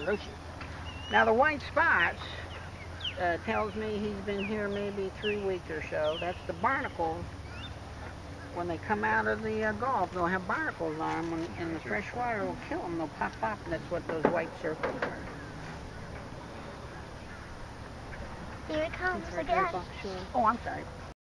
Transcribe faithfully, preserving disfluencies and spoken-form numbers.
don't you? Now the white spots uh, tells me he's been here maybe three weeks or so. That's the barnacles. When they come out of the uh, Gulf, they'll have barnacles on them, and the fresh water will kill them. They'll pop up, and that's what those white circles are. Here it comes again. Oh, I'm sorry.